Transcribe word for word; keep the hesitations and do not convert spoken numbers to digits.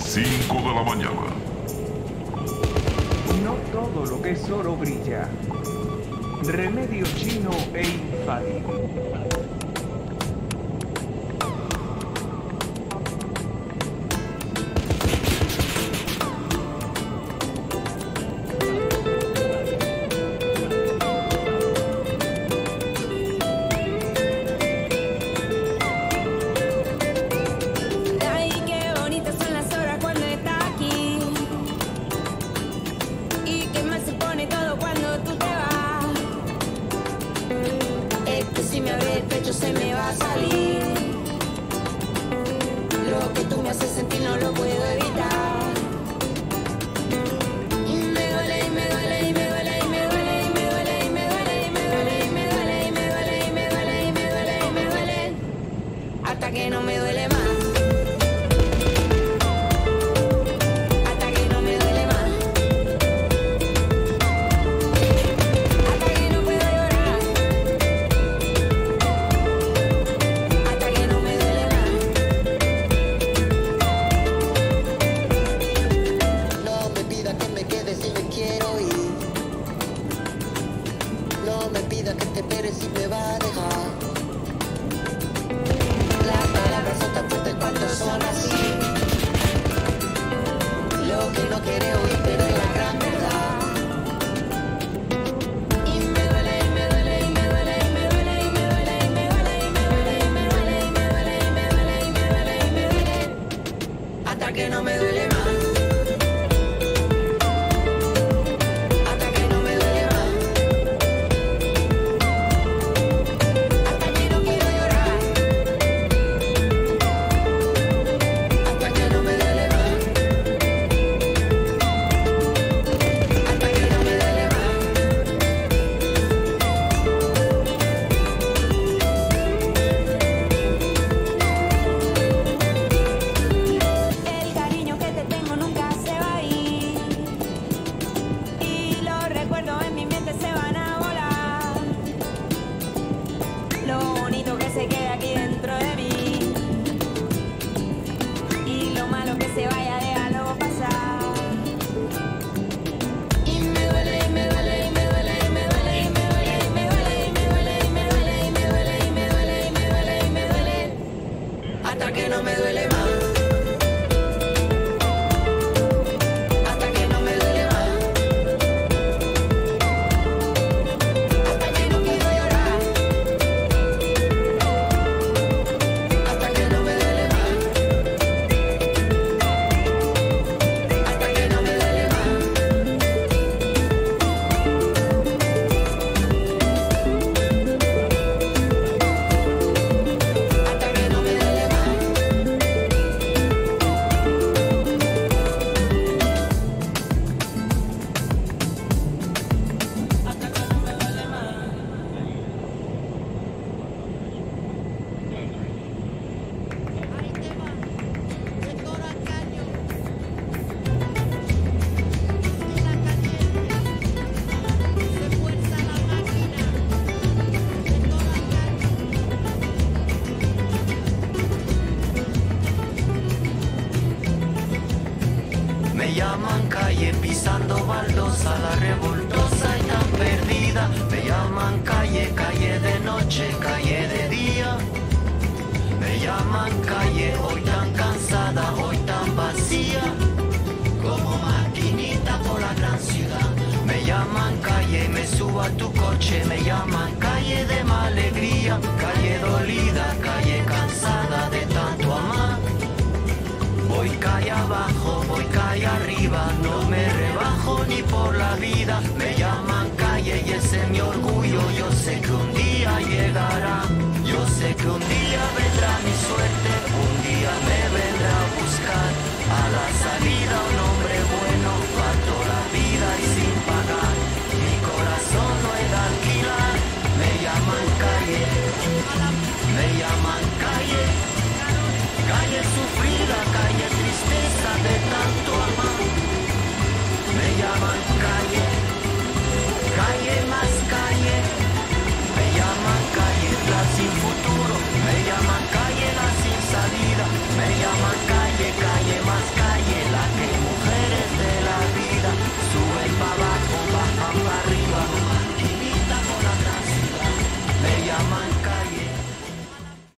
cinco de la mañana. No todo lo que es oro brilla. Remedio chino e infalible. Si me abre el pecho se me va a salir. Lo que tú me haces sentir no lo puedo evitar. Y me duele, y me duele, y me duele, y me duele, y me duele, y me duele, y me duele, y me duele, y me duele, y me duele, y me duele, y me duele, hasta que no me duele más. Que te esperes y me va a dejar. Las palabras son tan fuertes cuando son así. Lo que no quiere oír, pero es la gran verdad. Y me duele, y me duele, y me duele, y me duele, y me duele, y me duele, y me duele, y me duele, y me duele, y me duele, y me duele, y me duele, hasta que no me duele más. Se queda aquí dentro de mí y lo malo que se vaya, déjalo pasar. Y me duele, y me duele, y me duele, y me duele, y me duele, y me duele, y me duele, y me duele, y me duele, y me duele, y me duele, y me duele, hasta que no me duele más. Me llaman calle pisando baldosa, la revoltosa y tan perdida. Me llaman calle, calle de noche, calle de día. Me llaman calle, hoy tan cansada, hoy tan vacía, como maquinita por la gran ciudad. Me llaman calle, me subo a tu coche. Me llaman calle de mala alegría, calle dolida, calle cansada de tanto amar. Voy calle abajo, voy calle arriba, no me rebajo ni por la vida. Me llaman calle y ese es mi orgullo. Yo sé que un día llegará, yo sé que un día vendrá mi